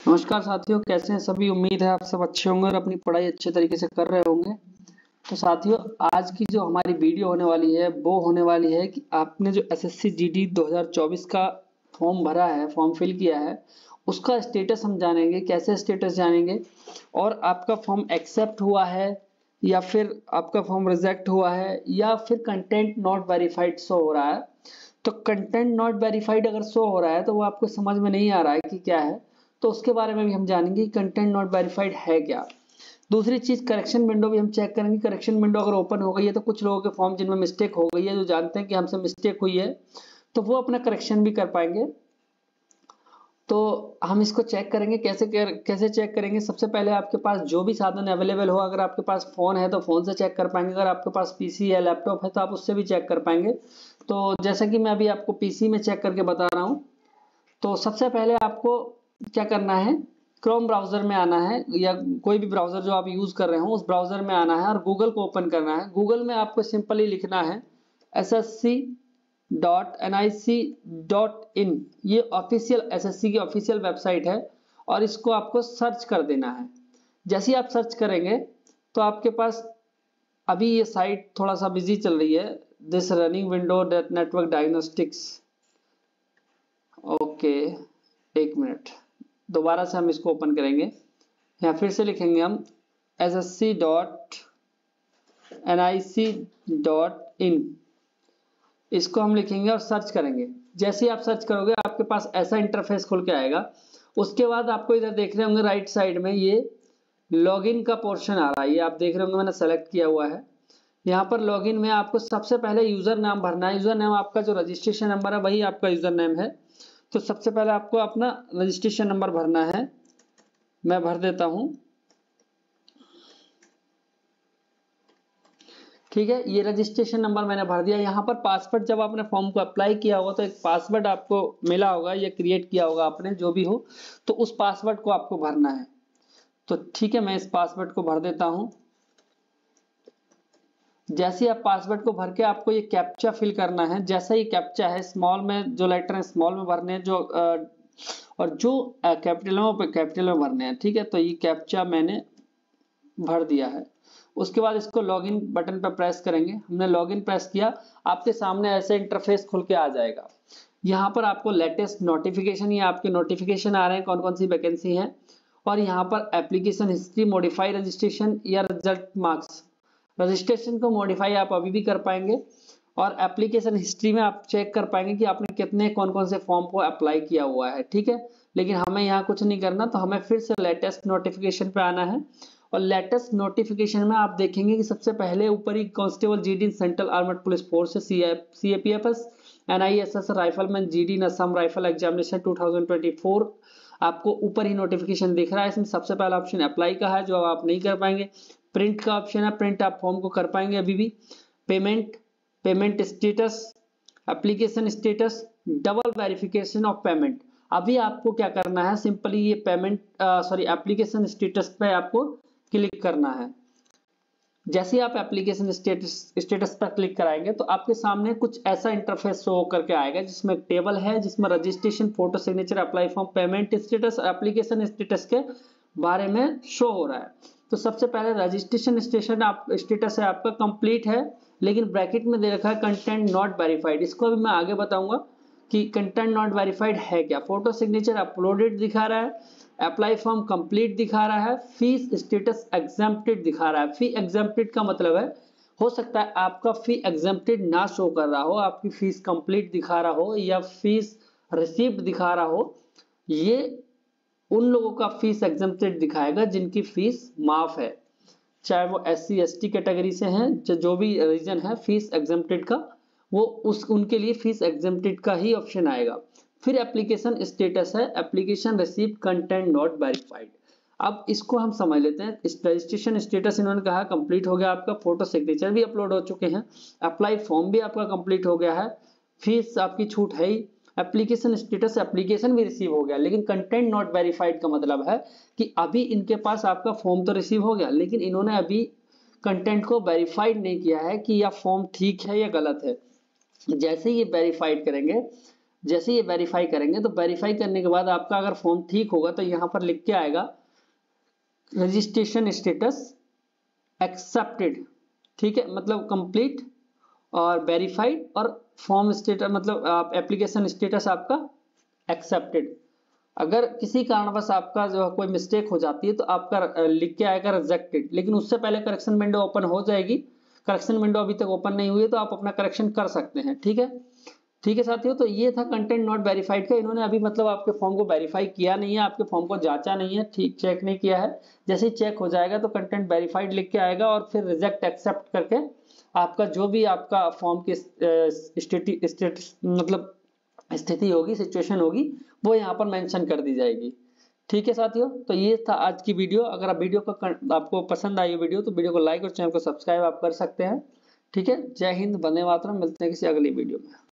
नमस्कार साथियों, कैसे हैं सभी। उम्मीद है आप सब अच्छे होंगे और अपनी पढ़ाई अच्छे तरीके से कर रहे होंगे। तो साथियों, आज की जो हमारी वीडियो होने वाली है वो होने वाली है कि आपने जो एसएससी जीडी 2024 का फॉर्म भरा है, फॉर्म फिल किया है, उसका स्टेटस हम जानेंगे। कैसे स्टेटस जानेंगे और आपका फॉर्म एक्सेप्ट हुआ है या फिर आपका फॉर्म रिजेक्ट हुआ है या फिर कंटेंट नॉट वेरीफाइड शो हो रहा है। तो कंटेंट नॉट वेरीफाइड अगर शो हो रहा है तो वो आपको समझ में नहीं आ रहा है कि क्या है, तो उसके बारे में भी हम जानेंगे कि कंटेंट नॉट वेरीफाइड है क्या। दूसरी चीज, करेक्शन विंडो भी हम चेक करेंगे। करेक्शन विंडो अगर ओपन हो गई है तो कुछ लोगों के फॉर्म जिनमें मिस्टेक हो गई है, जो जानते हैं कि हमसे मिस्टेक हुई है, तो वो अपना करेक्शन भी कर पाएंगे। तो हम इसको चेक करेंगे। कैसे चेक करेंगे। सबसे पहले आपके पास जो भी साधन अवेलेबल हो, अगर आपके पास फोन है तो फोन से चेक कर पाएंगे, अगर आपके पास पीसी है, लैपटॉप है, तो आप उससे भी चेक कर पाएंगे। तो जैसा कि मैं अभी आपको पीसी में चेक करके बता रहा हूँ, तो सबसे पहले आपको क्या करना है, क्रोम ब्राउजर में आना है या कोई भी ब्राउजर जो आप यूज कर रहे हो उस ब्राउजर में आना है और गूगल को ओपन करना है। गूगल में आपको सिंपली लिखना है ssc.nic.in। ये ऑफिशियल एसएससी की ऑफिशियल वेबसाइट है और इसको आपको सर्च कर देना है। जैसे ही आप सर्च करेंगे तो आपके पास अभी ये साइट थोड़ा सा बिजी चल रही है। This running window network diagnostics. Okay, एक मिनट, दोबारा से हम इसको ओपन करेंगे। यहाँ फिर से लिखेंगे हम ssc.nic.in, इसको हम लिखेंगे और सर्च करेंगे। जैसे ही आप सर्च करोगे आपके पास ऐसा इंटरफेस खुल के आएगा। उसके बाद आपको इधर देख रहे होंगे राइट साइड में ये लॉगिन का पोर्शन आ रहा है, ये आप देख रहे होंगे मैंने सेलेक्ट किया हुआ है। यहाँ पर लॉगिन में आपको सबसे पहले यूजर नाम भरना है। यूजर नाम आपका जो रजिस्ट्रेशन नंबर है वही आपका यूजर नेम है। तो सबसे पहले आपको अपना रजिस्ट्रेशन नंबर भरना है। मैं भर देता हूं, ठीक है। ये रजिस्ट्रेशन नंबर मैंने भर दिया। यहाँ पर पासवर्ड, जब आपने फॉर्म को अप्लाई किया होगा तो एक पासवर्ड आपको मिला होगा या क्रिएट किया होगा आपने, जो भी हो, तो उस पासवर्ड को आपको भरना है। तो ठीक है, मैं इस पासवर्ड को भर देता हूं। जैसे आप पासवर्ड को भर के आपको ये कैप्चा फिल करना है। जैसा ये कैप्चा है, स्मॉल में जो लेटर है स्मॉल में भरने हैं, जो और जो कैपिटल में वो कैपिटल में भरने हैं, ठीक है। तो ये कैप्चा मैंने भर दिया है। उसके बाद इसको लॉगिन बटन पर प्रेस करेंगे। हमने लॉगिन प्रेस किया, आपके सामने ऐसे इंटरफेस खुल के आ जाएगा। यहाँ पर आपको लेटेस्ट नोटिफिकेशन या आपके नोटिफिकेशन आ रहे हैं कौन कौन सी वैकेंसी है, और यहाँ पर एप्लीकेशन हिस्ट्री, मॉडिफाई रजिस्ट्रेशन या रिजल्ट मार्क्स। रजिस्ट्रेशन को मॉडिफाई आप अभी भी कर पाएंगे और एप्लीकेशन हिस्ट्री में आप चेक कर पाएंगे कि आपने कितने कौन कौन से फॉर्म को अप्लाई किया हुआ है, ठीक है। लेकिन हमें यहाँ कुछ नहीं करना, तो हमें फिर से लेटेस्ट नोटिफिकेशन पे आना है। और लेटेस्ट नोटिफिकेशन में आप देखेंगे कि सबसे पहले ऊपर ही constable GD central armed police force, CAPFS, NISS rifleman GD Assam rifle examination 2024 आपको ऊपर ही नोटिफिकेशन दिख रहा है। इसमें सबसे पहला ऑप्शन अप्लाई का है, जो आप नहीं कर पाएंगे। प्रिंट का ऑप्शन है, प्रिंट आप फॉर्म को कर पाएंगे अभी भी। Payment status, application status, double verification of payment. अभी आपको क्या करना है, सिंपली ये एप्लीकेशन स्टेटस पे आपको क्लिक करना है। जैसे आप एप्लीकेशन स्टेटस पर क्लिक कराएंगे तो आपके सामने कुछ ऐसा इंटरफेस शो करके आएगा, जिसमें टेबल है, जिसमें registration, photo, signature, apply form, payment status, application status के बारे में शो हो रहा है। तो सबसे पहले रजिस्ट्रेशन स्टेटस है आपका कंप्लीट है, लेकिन ब्रैकेट में दे रखा है कंटेंट नॉट वेरीफाइड। इसको अभी मैं आगे बताऊंगा कि कंटेंट नॉट वेरीफाइड है क्या। फोटो सिग्नेचर अपलोडेड दिखा रहा है, अप्लाई फॉर्म कंप्लीट दिखा रहा है, फीस स्टेटस एग्जम्प्टेड दिखा रहा है। फी एग्जम्प्टेड का मतलब है, हो सकता है आपका फी एग्जम्प्टेड ना शो कर रहा हो, आपकी फीस कंप्लीट दिखा रहा हो या फीस रिसीव्ड दिखा रहा हो। ये उन लोगों का फीस एग्जम्प्टेड दिखाएगा जिनकी फीस माफ है, चाहे वो SC ST कैटेगरी से हैं, जो भी रीजन है फीस एग्जम्प्टेड का, वो उनके लिए फीस एग्जम्प्टेड का ही ऑप्शन आएगा। फिर एप्लीकेशन स्टेटस है, application receive content not verified. अब इसको हम समझ लेते हैं। रजिस्ट्रेशन स्टेटस इन्होंने कहा कंप्लीट हो गया आपका, फोटो सिग्नेचर भी अपलोड हो चुके हैं, अप्लाई फॉर्म भी आपका कंप्लीट हो गया है, फीस आपकी छूट है ही, एप्लीकेशन स्टेटस एप्लीकेशन भी रिसीव हो गया। लेकिन कंटेंट नॉट वेरीफाइड का मतलब है कि अभी इनके पास आपका फॉर्म तो रिसीव हो गया, लेकिन इन्होंने अभी कंटेंट को वेरीफाइड नहीं किया है कि यह फॉर्म ठीक है या गलत है। जैसे ही ये वेरीफाइड करेंगे, जैसे ये वेरीफाई करेंगे तो वेरीफाई करने के बाद आपका अगर फॉर्म ठीक होगा तो यहाँ पर लिख के आएगा रजिस्ट्रेशन स्टेटस एक्सेप्टेड, ठीक है, मतलब कंप्लीट और वेरीफाइड, और फॉर्म स्टेटस मतलब आप एप्लीकेशन स्टेटस आपका एक्सेप्टेड। अगर किसी कारणवश आपका जो कोई मिस्टेक हो जाती है तो आपका लिख के आएगा रिजेक्टेड, लेकिन उससे पहले करेक्शन विंडो ओपन हो जाएगी। करेक्शन विंडो अभी तक ओपन नहीं हुई है तो आप अपना करेक्शन कर सकते हैं, ठीक है। ठीक है साथियों, तो ये था कंटेंट नॉट वेरीफाइड का। इन्होंने अभी मतलब आपके फॉर्म को वेरीफाई किया नहीं है, आपके फॉर्म को जांचा नहीं है, ठीक चेक नहीं किया है। जैसे ही चेक हो जाएगा तो कंटेंट वेरीफाइड लिख के आएगा और फिर रिजेक्ट एक्सेप्ट करके आपका जो भी आपका फॉर्म की स्टेटस मतलब स्थिति होगी, सिचुएशन होगी, वो यहाँ पर मेंशन कर दी जाएगी। ठीक है साथियों, तो ये था आज की वीडियो। अगर आप वीडियो का आपको पसंद आई वीडियो तो वीडियो को लाइक और चैनल को सब्सक्राइब आप कर सकते हैं। ठीक है, जय हिंद, वंदे मातरम। मिलते हैं किसी अगली वीडियो में।